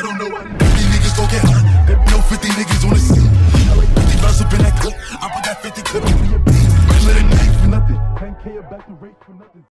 don't know what 50 niggas gon' get hot. There be no 50 niggas on the scene. I like 50 rounds up in that clip. I put that 50 clip on your beat. Let it night for nothing. 10K a back to race for nothing.